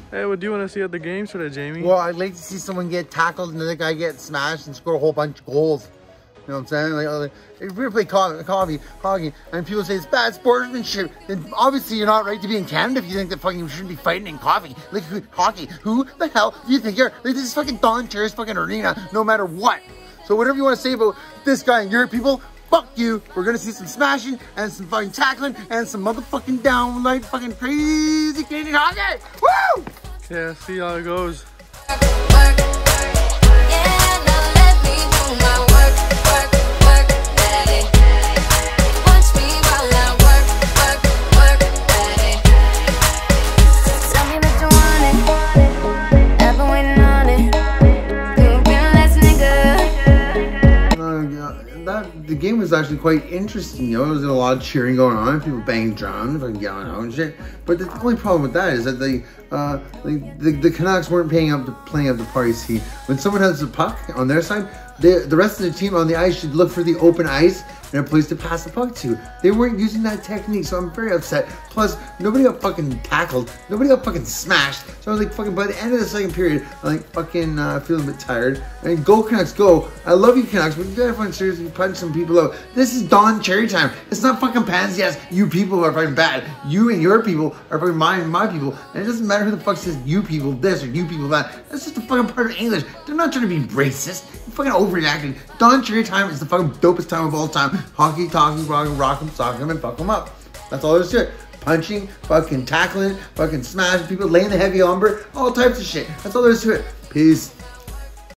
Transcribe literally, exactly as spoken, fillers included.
Hey, what do you want to see at the games today, Jamie? Well, I'd like to see someone get tackled and the other guy get smashed and score a whole bunch of goals. You know what I'm saying? Like, like if we play co coffee, hockey, and people say it's bad sportsmanship, then obviously you're not right to be in Canada if you think that fucking you shouldn't be fighting in coffee. Like who, hockey, who the hell do you think you're? Like this is fucking Don Cherry's fucking arena, no matter what. So whatever you want to say about this guy and your people, fuck you. We're gonna see some smashing and some fucking tackling and some motherfucking downright fucking crazy Canadian hockey. Woo! Yeah, see how it goes. The game was actually quite interesting, you know. There was a lot of cheering going on, people banging drums, fucking yelling out and shit. But the only problem with that is that the uh, like the, the Canucks weren't paying up to playing up the party. See, when someone has the puck on their side, they, the rest of the team on the ice should look for the open ice and a place to pass the puck to. They weren't using that technique, so I'm very upset. Plus, nobody got fucking tackled. Nobody got fucking smashed. So I was like, fucking, by the end of the second period, I'm like, fucking uh, feeling a bit tired. I mean, go Canucks, go. I love you Canucks, but you gotta fucking seriously punch some people out. This is Don Cherry time. It's not fucking pansy ass. You people are fucking bad. You and your people are fucking my and my people. And it doesn't matter who the fuck says you people this or you people that. That's just a fucking part of English. They're not trying to be racist. Fucking overreacting. Don Cherry time is the fucking dopest time of all time. Hockey, talking, rocking, rock 'em, sock 'em, and fuck 'em up. That's all there's to it. Punching, fucking tackling, fucking smashing people, laying the heavy lumber, all types of shit. That's all there's to it. Peace.